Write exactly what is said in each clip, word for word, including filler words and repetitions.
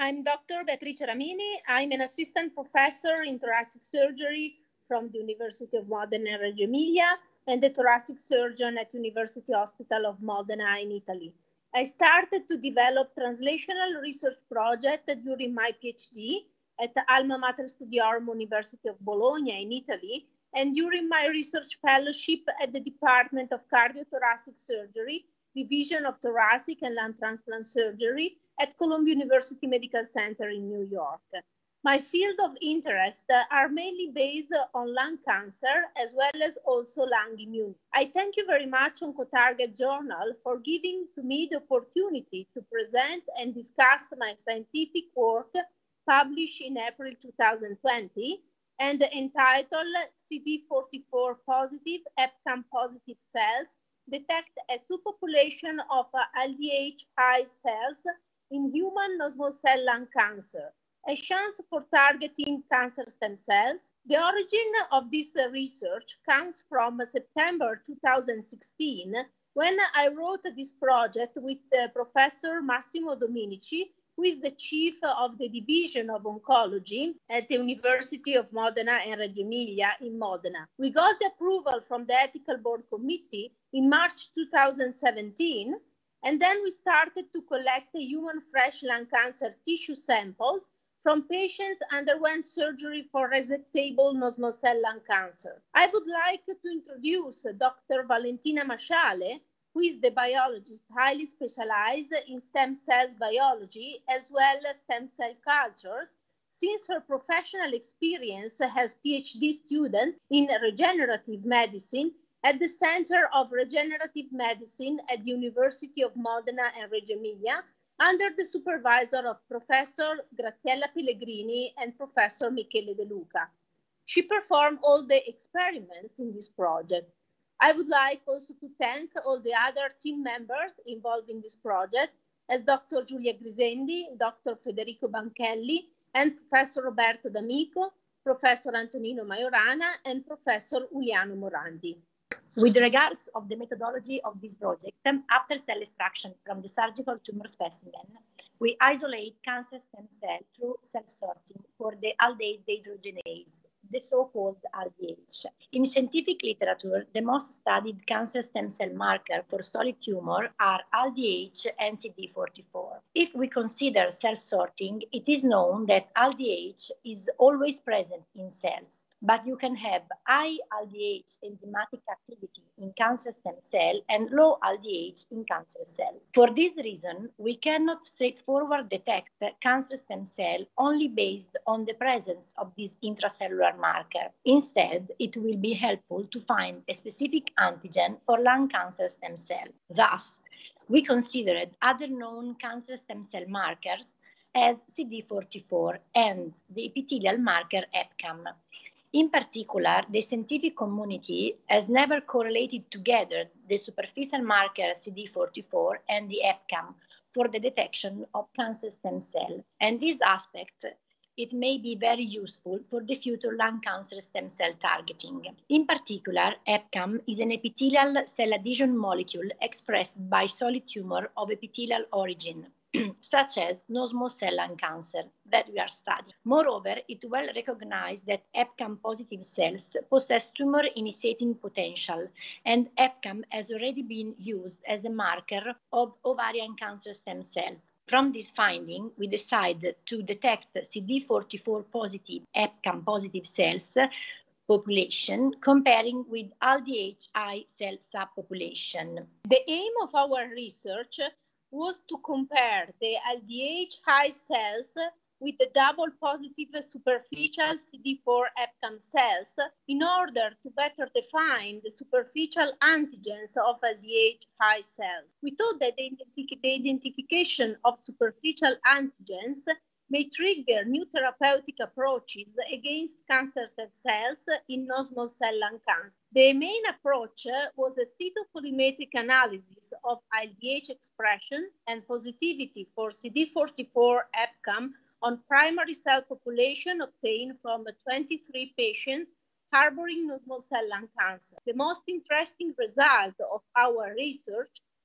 I'm Doctor Beatrice Ramini. I'm an assistant professor in thoracic surgery from the University of Modena and Reggio Emilia and a thoracic surgeon at University Hospital of Modena in Italy. I started to develop translational research project during my PhD at Alma Mater Studiorum University of Bologna in Italy and during my research fellowship at the Department of Cardiothoracic Surgery, Division of Thoracic and Lung Transplant Surgery at Columbia University Medical Center in New York. My field of interest are mainly based on lung cancer as well as also lung immunity. I thank you very much Oncotarget Journal for giving to me the opportunity to present and discuss my scientific work published in April two thousand twenty and entitled C D forty-four positive EpCAM positive cells detect a subpopulation of L D H high cells in human non-small cell lung cancer, a chance for targeting cancer stem cells. The origin of this research comes from September two thousand sixteen, when I wrote this project with uh, Professor Massimo Dominici, who is the chief of the Division of Oncology at the University of Modena and Reggio Emilia in Modena. We got the approval from the Ethical Board Committee in March two thousand seventeen, and then we started to collect human fresh lung cancer tissue samples from patients who underwent surgery for resectable non-small cell lung cancer. I would like to introduce Doctor Valentina Masciale, who is the biologist highly specialized in stem cells biology as well as stem cell cultures, since her professional experience as PhD student in regenerative medicine at the Center of Regenerative Medicine at the University of Modena and Reggio Emilia, under the supervisor of Professor Graziella Pellegrini and Professor Michele De Luca. She performed all the experiments in this project. I would like also to thank all the other team members involved in this project, as Doctor Giulia Grisendi, Doctor Federico Banchelli, and Professor Roberto D'Amico, Professor Antonino Majorana, and Professor Uliano Morandi. With regards of the methodology of this project, after cell extraction from the surgical tumor specimen, we isolate cancer stem cell through cell sorting for the aldehyde dehydrogenase, the so-called L D H. In scientific literature, the most studied cancer stem cell marker for solid tumor are L D H and C D forty-four. If we consider cell sorting, it is known that L D H is always present in cells, but you can have high L D H enzymatic activity in cancer stem cell and low L D H in cancer cell. For this reason, we cannot straightforward detect cancer stem cell only based on the presence of this intracellular marker. Instead, it will be helpful to find a specific antigen for lung cancer stem cell. Thus, we considered other known cancer stem cell markers as C D forty-four and the epithelial marker EpCAM. In particular, the scientific community has never correlated together the superficial marker C D forty-four and the EpCAM for the detection of cancer stem cell. And this aspect, it may be very useful for the future lung cancer stem cell targeting. In particular, EpCAM is an epithelial cell adhesion molecule expressed by solid tumor of epithelial origin, such as non-small cell lung cancer that we are studying. Moreover, it well recognized that EpCAM positive cells possess tumor initiating potential, and EpCAM has already been used as a marker of ovarian cancer stem cells. From this finding, we decided to detect C D forty-four positive EpCAM positive cells population comparing with L D H I cell subpopulation. The aim of our research was to compare the L D H high cells with the double positive superficial C D four EpCAM cells in order to better define the superficial antigens of L D H high cells. We thought that the, identif the identification of superficial antigens may trigger new therapeutic approaches against cancer cells in non-small cell lung cancer. The main approach was a cytocollimetric analysis of L D H expression and positivity for C D forty-four EpCAM on primary cell population obtained from twenty-three patients harboring non-small cell lung cancer. The most interesting result of our research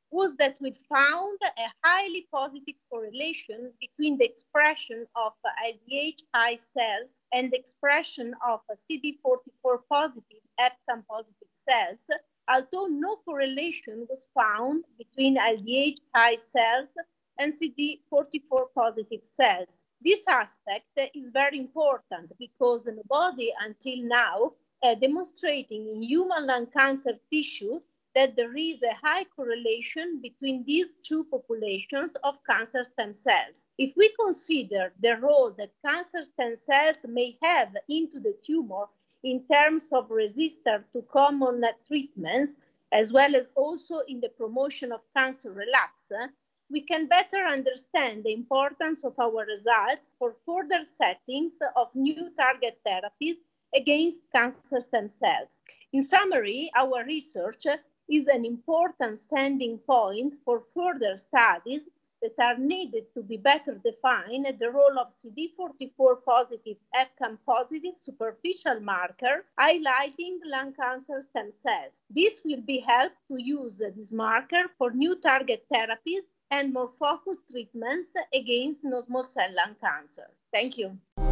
was that we found a highly positive correlation between the expression of L D H high cells and the expression of C D forty-four positive EpCAM positive cells, although no correlation was found between L D H high cells and C D forty-four positive cells. This aspect is very important because nobody until now uh, demonstrating in human lung cancer tissue that there is a high correlation between these two populations of cancer stem cells. If we consider the role that cancer stem cells may have into the tumor in terms of resistance to common treatments, as well as also in the promotion of cancer relapse, we can better understand the importance of our results for further settings of new target therapies against cancer stem cells. In summary, our research is an important standing point for further studies that are needed to be better define the role of C D forty-four positive EpCAM positive superficial marker highlighting lung cancer stem cells. This will be helped to use this marker for new target therapies and more focused treatments against non-small cell lung cancer. Thank you.